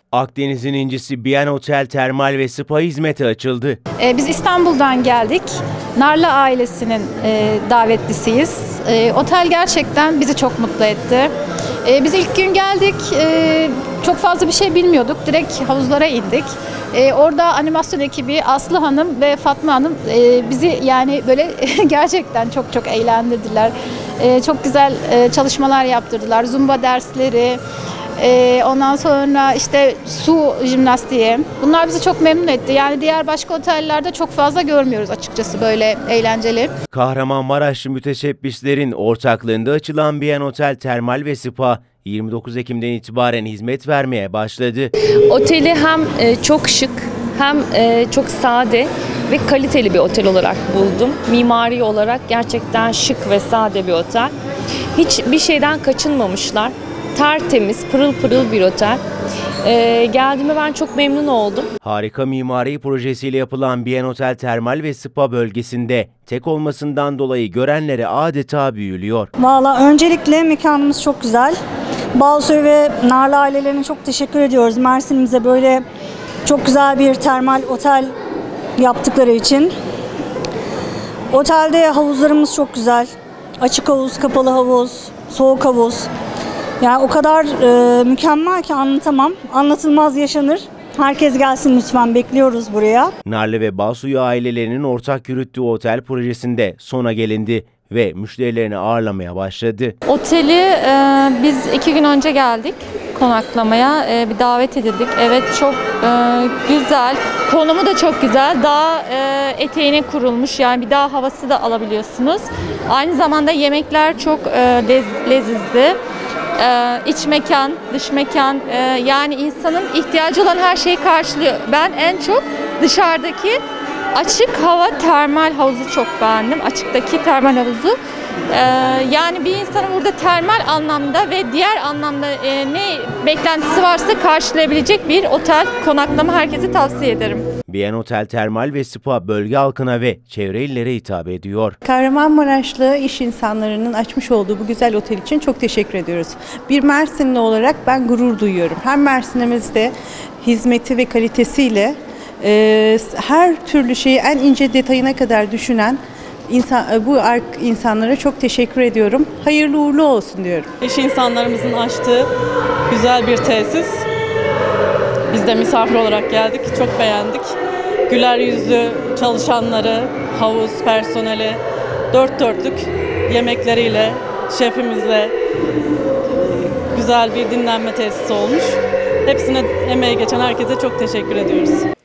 Akdeniz'in incisi Biyen Otel Termal ve Spa hizmeti açıldı. Biz İstanbul'dan geldik. Narlı ailesinin davetlisiyiz. Otel gerçekten bizi çok mutlu etti. Biz ilk gün geldik. Çok fazla bir şey bilmiyorduk. Direkt havuzlara indik. Orada animasyon ekibi Aslı Hanım ve Fatma Hanım bizi yani böyle gerçekten çok eğlendirdiler. Çok güzel çalışmalar yaptırdılar. Zumba dersleri, ondan sonra işte su jimnastiği. Bunlar bizi çok memnun etti. Yani diğer başka otellerde çok fazla görmüyoruz açıkçası böyle eğlenceli. Kahramanmaraşlı müteşebbislerin ortaklığında açılan Biyen Otel Termal ve Spa 29 Ekim'den itibaren hizmet vermeye başladı. Oteli hem çok şık hem çok sade ve kaliteli bir otel olarak buldum. Mimari olarak gerçekten şık ve sade bir otel. Hiçbir şeyden kaçınmamışlar. Tertemiz, pırıl pırıl bir otel. Geldiğime ben çok memnun oldum. Harika mimari projesiyle yapılan Biyen Otel Termal ve Spa bölgesinde tek olmasından dolayı görenlere adeta büyülüyor. Valla öncelikle mekanımız çok güzel. Balsoy ve Narlı ailelerine çok teşekkür ediyoruz. Mersin'imize böyle çok güzel bir termal otel yaptıkları için. Otelde havuzlarımız çok güzel. Açık havuz, kapalı havuz, soğuk havuz. Yani o kadar mükemmel ki anlatamam. Anlatılmaz yaşanır. Herkes gelsin lütfen, bekliyoruz buraya. Narlı ve Balsuyu ailelerinin ortak yürüttüğü otel projesinde sona gelindi ve müşterilerini ağırlamaya başladı. Oteli biz 2 gün önce geldik konaklamaya. Bir davet edildik. Evet, çok güzel. Konumu da çok güzel. Dağ eteğine kurulmuş. Yani bir dağ havası da alabiliyorsunuz. Aynı zamanda yemekler çok lezizdi. İç mekan, dış mekan, yani insanın ihtiyacı olan her şeyi karşılıyor. Ben en çok dışarıdaki açık hava termal havuzu çok beğendim. Açıktaki termal havuzu. Yani bir insanın burada termal anlamda ve diğer anlamda ne beklentisi varsa karşılayabilecek bir otel konaklama herkese tavsiye ederim. Biyen Otel Termal ve Spa bölge halkına ve çevre illere hitap ediyor. Kahramanmaraşlı iş insanlarının açmış olduğu bu güzel otel için çok teşekkür ediyoruz. Bir Mersinli olarak ben gurur duyuyorum. Hem Mersin'imizde hizmeti ve kalitesiyle her türlü şeyi en ince detayına kadar düşünen bu insanlara çok teşekkür ediyorum. Hayırlı uğurlu olsun diyorum. İş insanlarımızın açtığı güzel bir tesis. Biz de misafir olarak geldik. Çok beğendik. Güler yüzlü çalışanları, havuz personeli, dört dörtlük yemekleriyle, şefimizle güzel bir dinlenme tesisi olmuş. Hepsine emeği geçen herkese çok teşekkür ediyoruz.